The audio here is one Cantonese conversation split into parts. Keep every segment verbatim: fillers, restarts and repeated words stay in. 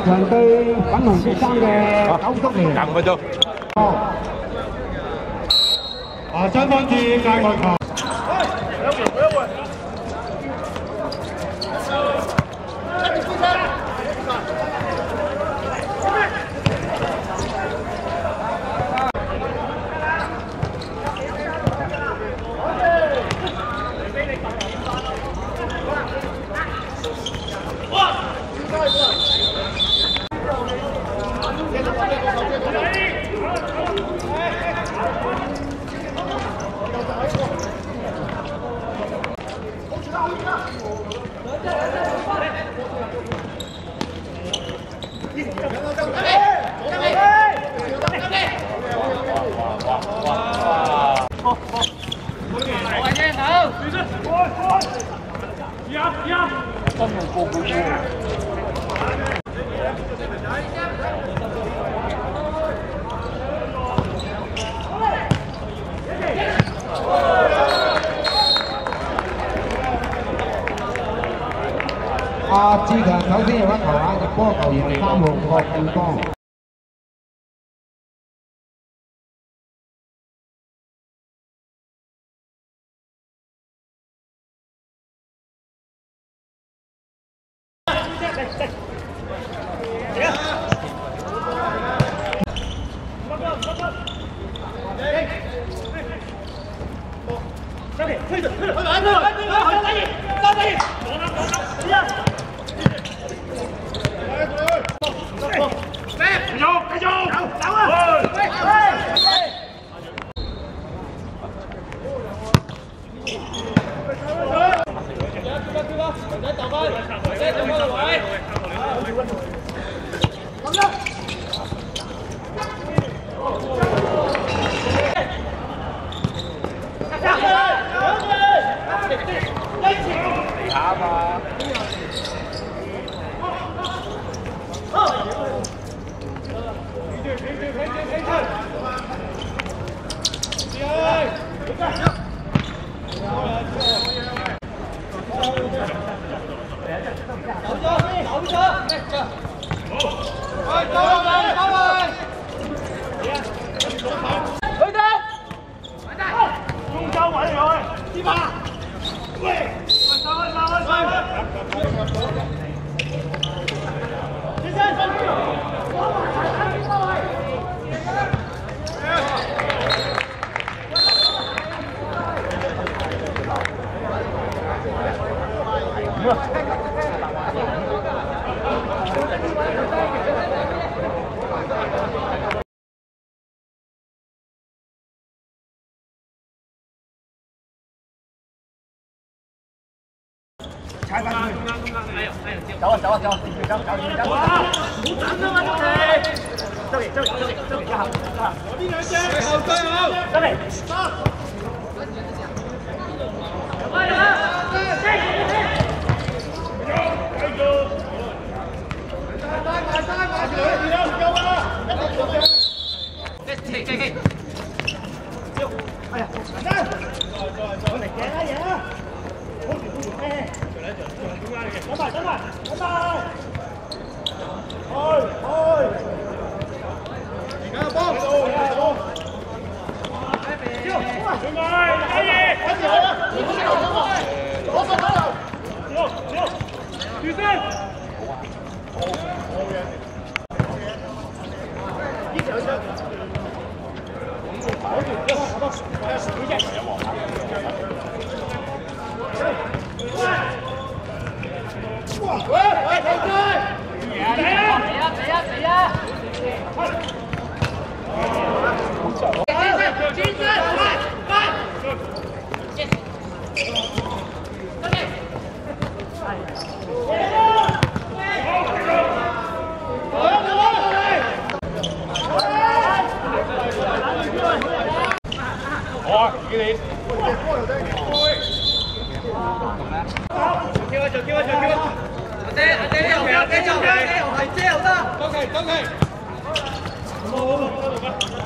強對粉紅色衫嘅九叔嚟。 撳佢咗。 哦。啊，張方志界外球。阿志強首先入一球啊，入波球員三號郭俊邦。踩翻去，走啊走啊走啊，走走走走！好準啊嘛，周琦，周琦周琦周琦周琦一下，呢兩隻後退好，周琦，快啦！繼續，帶埋帶埋住佢，唔夠啊！一停停停，哎呀，緊張，我嚟頸啦嘢啦，好條好條咩？等埋等埋等埋，開開，而家幫，而家幫，轉埋，可以，跟住佢啦，左手左右，左左，轉身，好，好嘅，呢條一張，好條一好多，幾隻？喂喂，停住！死啊！死啊！死啊！死啊！轉身，轉身，快快！好啊，幾年？跳啊！就跳啊！就跳啊！阿姐，阿姐，呢度有幾張？呢度係遮又得。周琦，周琦。好好好，嗰度嘅。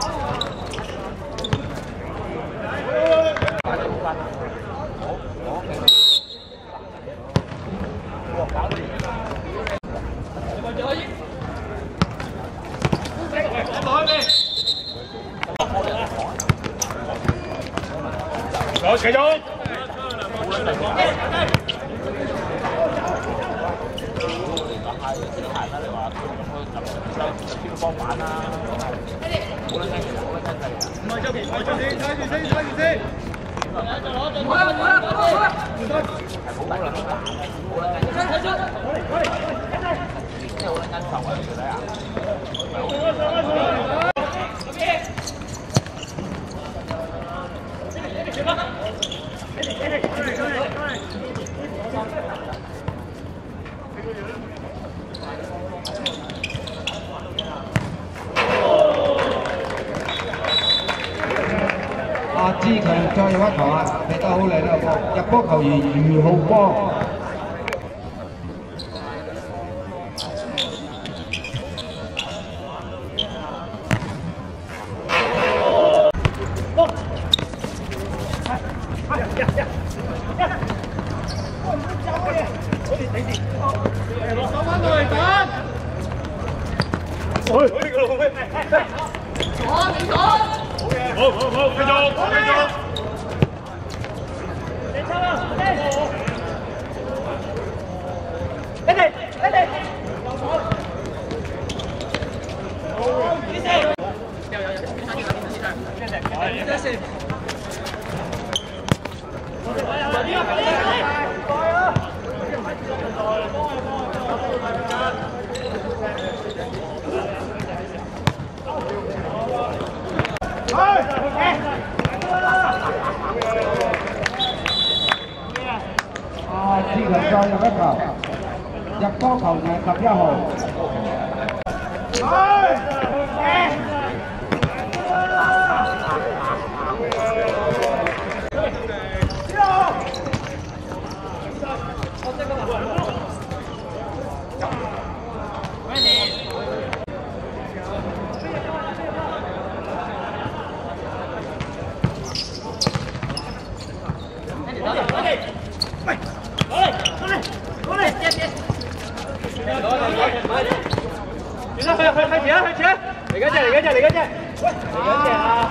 快啲快！好，好。哇，搞掂。 繼續。幫玩啦！好撚真嘅，好撚真嘅。唔係周琦，唔係周琦，睇住先，睇住先。好啦，好啦，好啦，好啦。係好撚難，好撚真。睇出，我嚟，我嚟，真係好撚恩受啊！條仔啊！ 阿志強再入一球啊！踢得好靚啦，入波球員余浩光。 手翻到嚟打。喂，呢個老妹，坐你坐。好，好，好，繼續，繼續。你抽啊！你哋，你哋。有有有，這是。 阿志強再入一球，入波球員十一號。 去去去前啊！去前啊！嚟緊隻，嚟緊隻，嚟緊隻，嚟緊隻啊！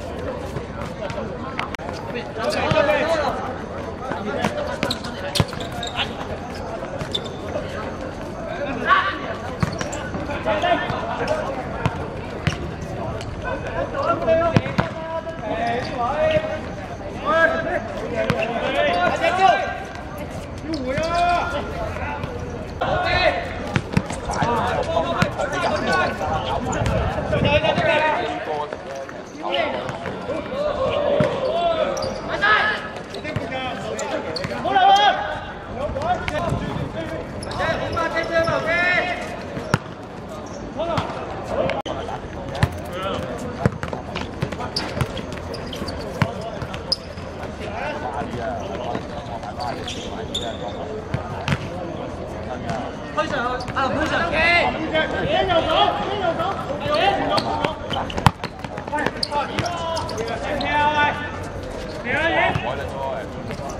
推上去，啊推上嘅，嘢右手，嘢右手，嘢右手，喂，跳喂，跳嘢，我嚟做喂，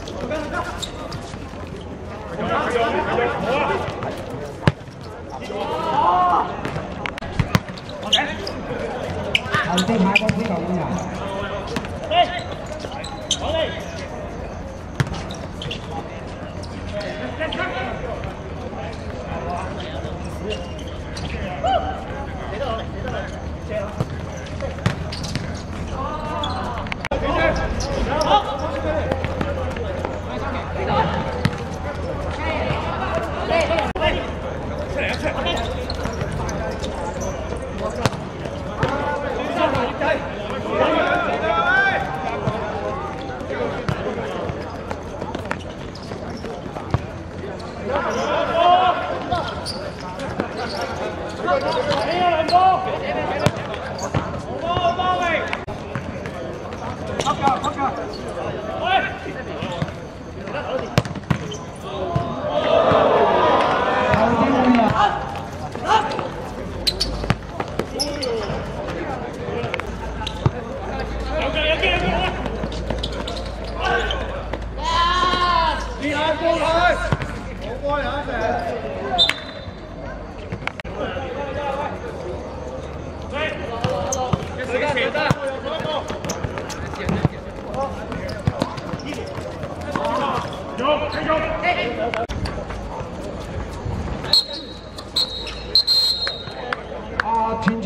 頭先買嗰支球員啊！ 好嚟。好。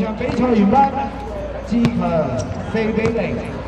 場比賽完畢，支強四比零。